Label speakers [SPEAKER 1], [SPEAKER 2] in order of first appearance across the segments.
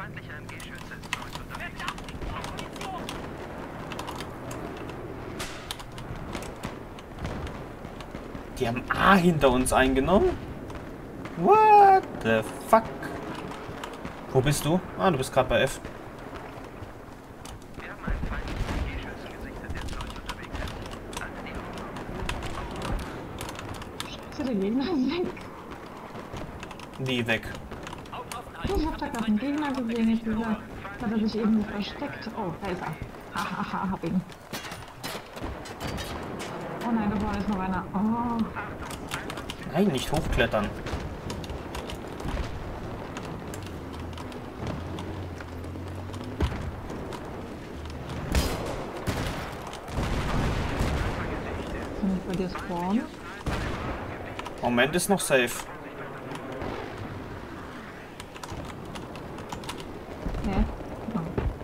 [SPEAKER 1] Die haben A hinter uns eingenommen? What the fuck? Wo bist du? Ah, du bist gerade bei F.
[SPEAKER 2] Der Gegner ist weg.
[SPEAKER 1] Wie weg?
[SPEAKER 2] Ich hab da gerade einen Gegner gesehen, ich gesagt. Hat er sich irgendwo versteckt. Oh, da ist er. Hahaha, hab ihn. Oh nein, da vorne ist noch einer. Oh.
[SPEAKER 1] Nein, nicht hochklettern.
[SPEAKER 2] Kann ich bei dir spawnen?
[SPEAKER 1] Moment ist noch safe.
[SPEAKER 2] Hä? Oh.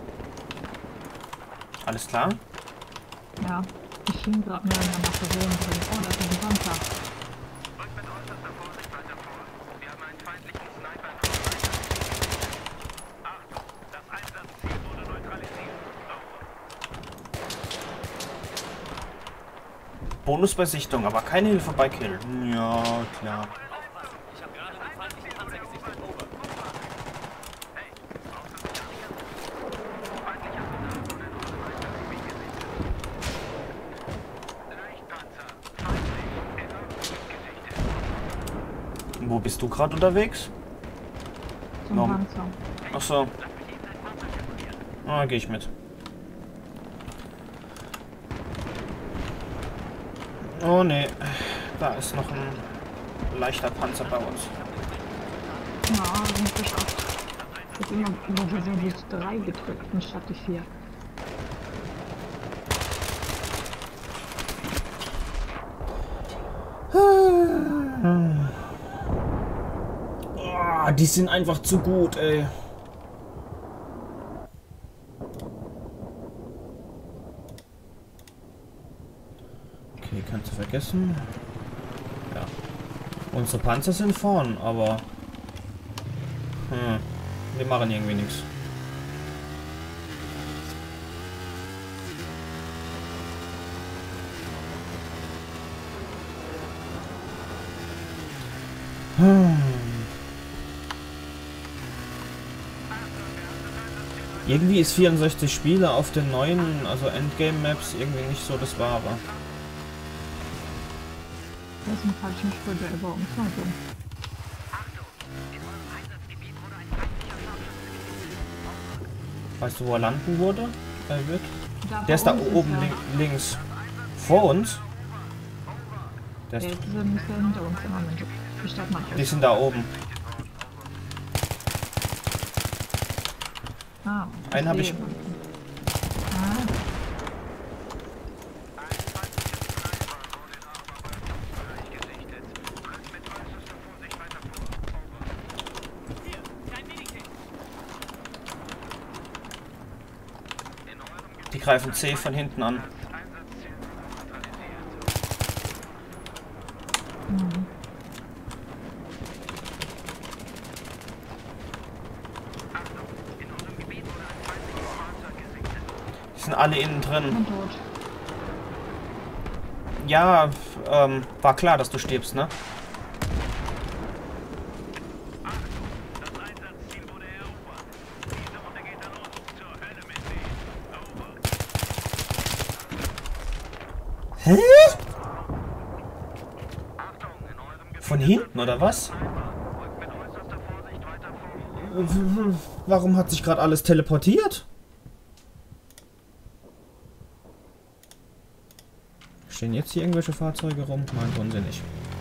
[SPEAKER 1] Alles klar?
[SPEAKER 2] Ja, ich schien gerade mehr in der Person drin. Oh, da ist ein Panzer.
[SPEAKER 1] Bonus bei Sichtung, aber keine Hilfe bei Kill. Ja, klar. Wo bist du gerade unterwegs?
[SPEAKER 2] Zum Panzer.
[SPEAKER 1] Ach so. Ah, gehe ich mit. Oh ne, da ist noch ein leichter Panzer bei uns.
[SPEAKER 2] Ja, das ist nicht geschafft. Ich hab immer so die 3 gedrückt, anstatt die 4.
[SPEAKER 1] Oh, die sind einfach zu gut, ey. Okay, kannst du vergessen. Ja. Unsere Panzer sind vorn, aber... wir machen irgendwie nichts. Irgendwie ist 64 Spiele auf den neuen, also Endgame-Maps, irgendwie nicht so das Wahre.
[SPEAKER 2] Das ist ein falschen Sprüche über uns.
[SPEAKER 1] Weißt du, wo er landen wurde? Wird? Der ist
[SPEAKER 2] Da
[SPEAKER 1] da
[SPEAKER 2] bei uns
[SPEAKER 1] oben
[SPEAKER 2] ja.
[SPEAKER 1] links. Vor uns? Der ist,
[SPEAKER 2] Die sind hinter uns im Moment. Die Stadt macht
[SPEAKER 1] die sind da oben.
[SPEAKER 2] Ah,
[SPEAKER 1] Einen habe ich.
[SPEAKER 2] Ah,
[SPEAKER 1] Die greifen C von hinten an. Die sind alle innen drin.
[SPEAKER 2] bin tot.
[SPEAKER 1] Ja, war klar, dass du stirbst, ne? Hä? Von hinten, oder was? Warum hat sich gerade alles teleportiert? Stehen jetzt hier irgendwelche Fahrzeuge rum? Nein, tun sie nicht.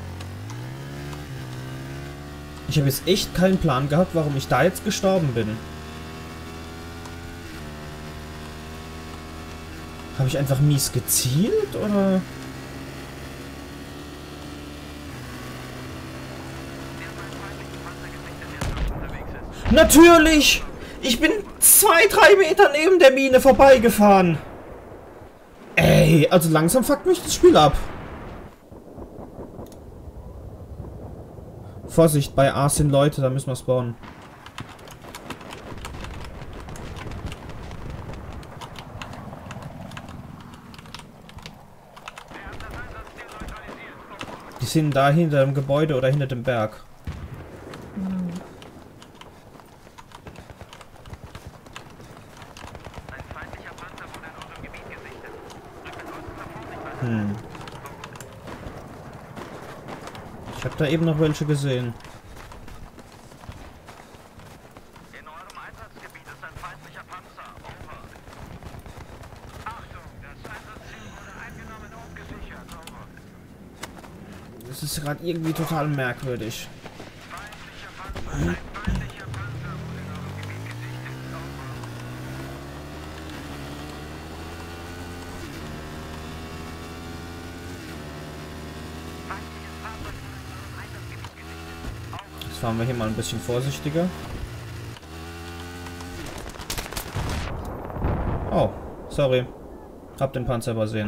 [SPEAKER 1] Ich habe jetzt echt keinen Plan gehabt, warum ich da jetzt gestorben bin. Habe ich einfach mies gezielt, oder? Natürlich! Ich bin 2-3 Meter neben der Mine vorbeigefahren. Ey, also langsam fuckt mich das Spiel ab. Vorsicht, bei A sind Leute, da müssen wir spawnen. sind da hinter dem Gebäude oder hinter dem Berg. Ich habe da eben noch welche gesehen.
[SPEAKER 3] In eurem Einsatzgebiet ist ein feindlicher Panzer. Over. Achtung, das Einsatzziel wurde eingenommen und gesichert. Over.
[SPEAKER 1] Das ist gerade irgendwie total merkwürdig.
[SPEAKER 3] Feindlicher Panzer. Ein feindlicher Panzer wurde in eurem Gebiet gesichtet. Over. Feindliches Fahrzeug wurde in eurem Einsatzgebiet gesichtet. Over.
[SPEAKER 1] Jetzt fahren wir hier mal ein bisschen vorsichtiger. Oh, sorry. Hab den Panzer übersehen.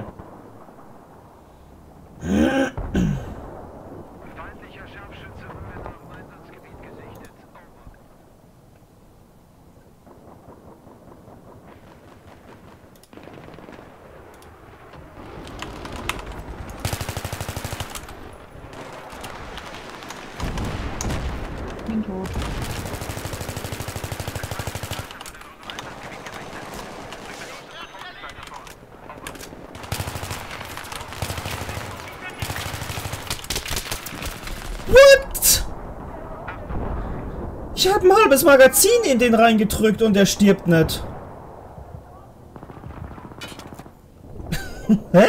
[SPEAKER 3] Feindlicher Scharfschütze wurde in eurem Einsatzgebiet gesichtet. Over.
[SPEAKER 2] Bin tot.
[SPEAKER 1] What? Ich habe ein halbes Magazin in den reingedrückt und er stirbt nicht. Hä?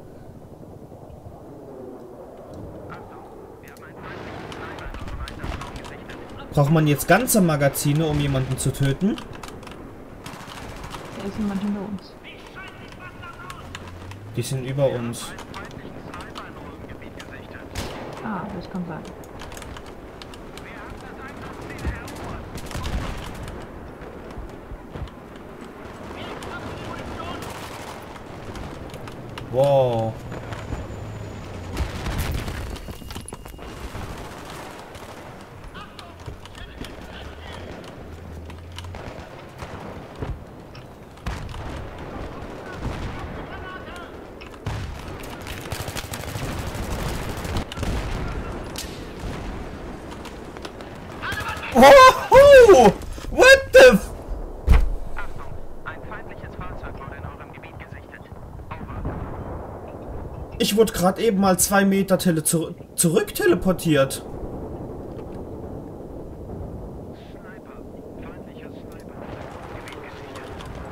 [SPEAKER 1] Braucht man jetzt ganze Magazine, um jemanden zu töten?
[SPEAKER 2] Da ist jemand hinter uns.
[SPEAKER 1] Die sind über uns.
[SPEAKER 2] Ah, das kann sein.
[SPEAKER 1] Wow. Oh, what the f...
[SPEAKER 3] Achtung, ein feindliches Fahrzeug wurde in eurem Gebiet gesichtet. Over.
[SPEAKER 1] Ich wurde gerade eben mal 2 Meter zurück teleportiert.
[SPEAKER 3] Sniper. Feindlicher Sniper wurde in eurem Gebiet gesichtet.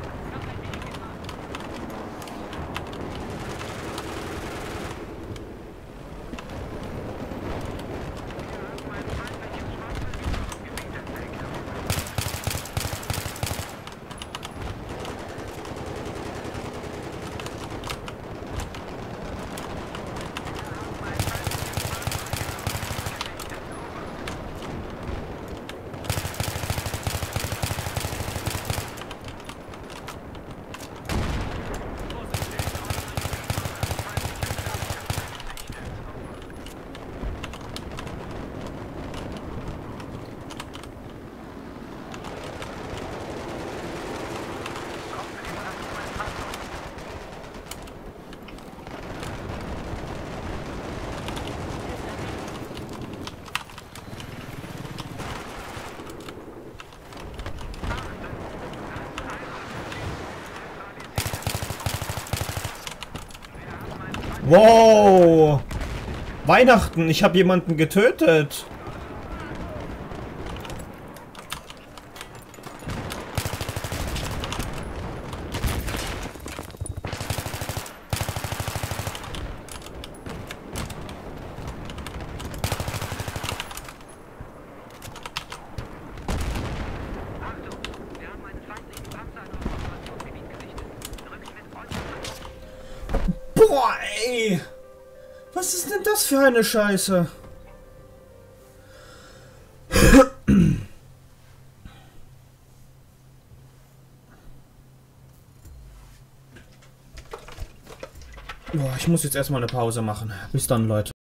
[SPEAKER 1] Wow. Weihnachten, ich habe jemanden getötet. Boah, ey. Was ist denn das für eine Scheiße? Boah, ich muss jetzt erstmal eine Pause machen. Bis dann, Leute.